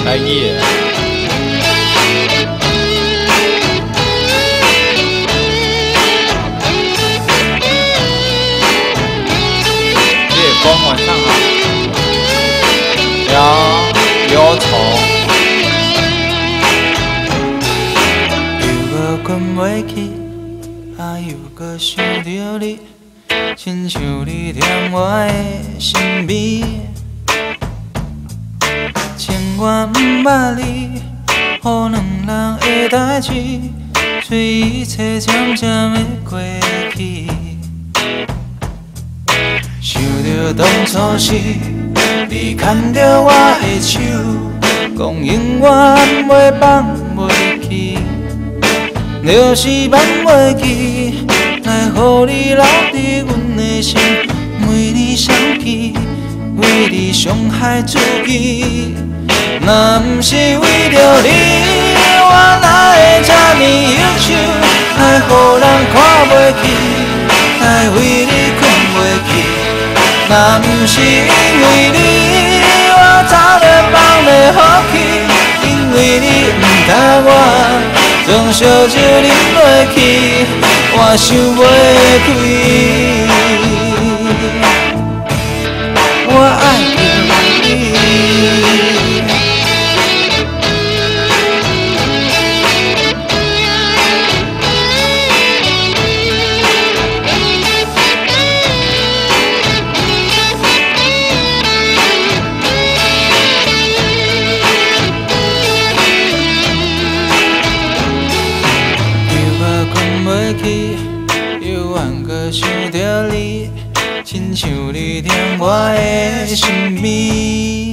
来耶！夜风晚上好，忧愁。 又搁困袂去，又搁想着你，亲像你踮我的心味。情愿不捌你，予两人的代志，随一切渐渐的过去。想着当初时，你牵着我的手，讲永远袂放袂记，就是放袂记，来予你留伫阮的心，每年相见，为你伤害自己。若不是为着你，我哪会这呢忧愁，来予人看袂起，来为你困袂去。若不是因为你，我早就放袂好去，因为你不答我，将烧酒啉落去，我想袂开，我爱你。又怨搁想着你，亲像你踮我的心味。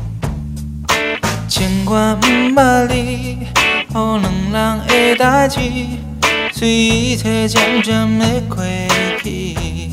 情愿不捌你，予两人的代志，随一切渐渐的过去。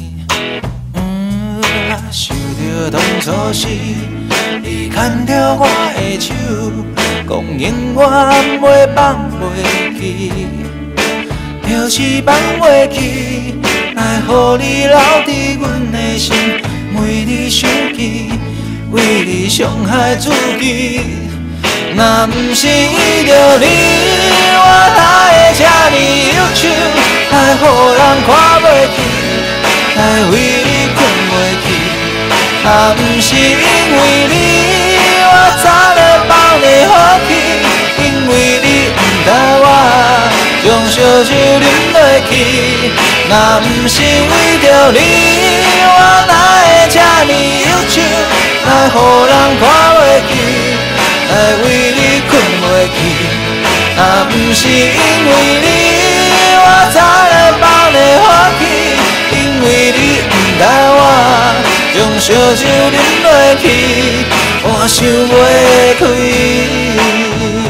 想着当初时，你牵着我的手，讲永远袂放袂记。就是放袂记，来予你留伫阮的心，每日想起，为你伤害自己。若不是为着你，我哪会这呢忧愁，来予人看袂起，来为你困袂去。若不是因为你，我早就放袂好去，因为你不答我，将烧酒啉落去。若不是为着你，我哪会这呢忧愁，来予人看袂起，来为你困袂去。若不是因为你，我早就放袂好去，因为你不答我，将烧酒啉落去，我想袂开。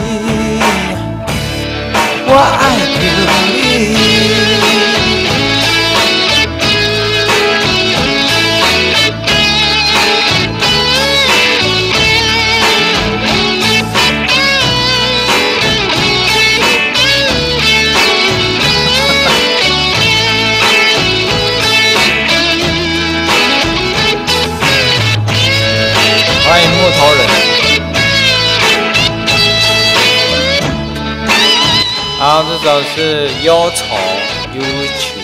我爱着你。 欢迎木头人。好，这首是忧愁，忧愁。